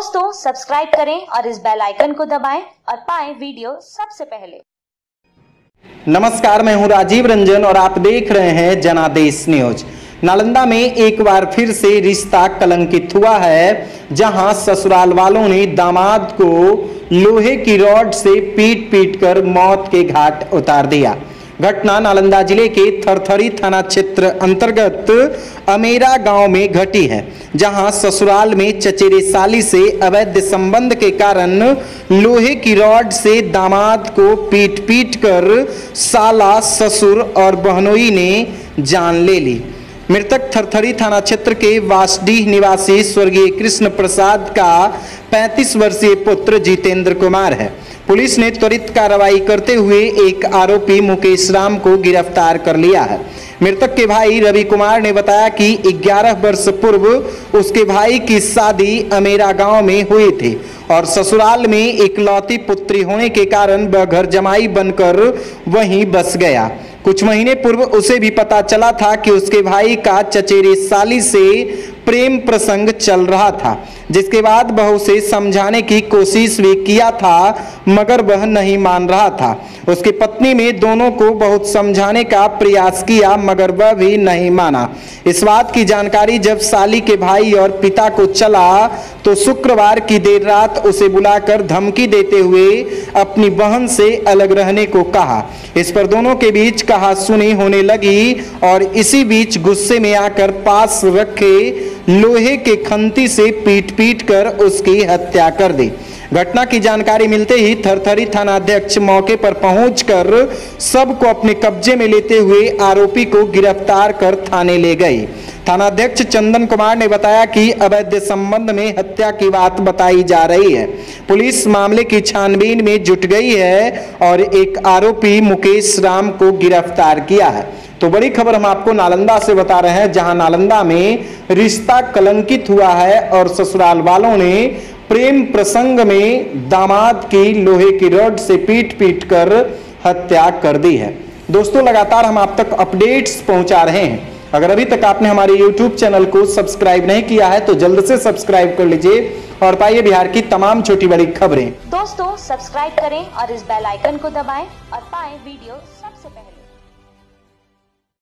दोस्तों सब्सक्राइब करें और इस बेल आइकन को दबाएं और पाएं वीडियो सबसे पहले। नमस्कार, मैं हूं राजीव रंजन और आप देख रहे हैं जनादेश न्यूज। नालंदा में एक बार फिर से रिश्ता कलंकित हुआ है, जहां ससुराल वालों ने दामाद को लोहे की रॉड से पीट पीट कर मौत के घाट उतार दिया। घटना नालंदा जिले के थरथरी थाना क्षेत्र अंतर्गत अमेरा गांव में घटी है, जहां ससुराल में चचेरे साली से अवैध संबंध के कारण लोहे की रॉड से दामाद को पीट पीट कर साला, ससुर और बहनोई ने जान ले ली। मृतक थरथरी थाना क्षेत्र के वासडीह निवासी स्वर्गीय कृष्ण प्रसाद का 35 वर्षीय पुत्र जितेंद्र कुमार है। पुलिस ने त्वरित कार्रवाई करते हुए एक आरोपी मुकेश राम को गिरफ्तार कर लिया है। मृतक के भाई रवि कुमार ने बताया कि 11 वर्ष पूर्व उसके भाई की शादी अमेरा गांव में हुई थी और ससुराल में इकलौती पुत्री होने के कारण वह घर जमाई बनकर वहीं बस गया। कुछ महीने पूर्व उसे भी पता चला था कि उसके भाई का चचेरी साली से प्रेम प्रसंग चल रहा था, जिसके बाद बहू से समझाने की कोशिश भी किया था, मगर वह नहीं मान रहा था। उसकी पत्नी ने दोनों को बहुत समझाने का प्रयास किया, मगर वह भी नहीं माना। इस बात की जानकारी जब साली के भाई और पिता को चला तो शुक्रवार की देर रात उसे बुलाकर धमकी देते हुए अपनी बहन से अलग रहने को कहा। इस पर दोनों के बीच कहासुनी होने लगी और इसी बीच गुस्से में आकर पास रखे लोहे के खंती से पीट पीट कर उसकी हत्या कर दी। घटना की जानकारी मिलते ही थरथरी थानाध्यक्ष मौके पर पहुंचकर सबको अपने कब्जे में लेते हुए आरोपी को गिरफ्तार कर थाने ले गए। थानाध्यक्ष चंदन कुमार ने बताया कि अवैध संबंध में हत्या की बात बताई जा रही है। पुलिस मामले की छानबीन में जुट गई है और एक आरोपी मुकेश राम को गिरफ्तार किया है। तो बड़ी खबर हम आपको नालंदा से बता रहे हैं, जहां नालंदा में रिश्ता कलंकित हुआ है और ससुराल वालों ने प्रेम प्रसंग में दामाद की लोहे की रॉड से पीट पीट कर हत्या कर दी है। दोस्तों, लगातार हम आप तक अपडेट्स पहुंचा रहे हैं। अगर अभी तक आपने हमारे YouTube चैनल को सब्सक्राइब नहीं किया है तो जल्द से सब्सक्राइब कर लीजिए और पाइए बिहार की तमाम छोटी बड़ी खबरें। दोस्तों सब्सक्राइब करें और इस बेल आइकन को दबाएं और पाएं वीडियो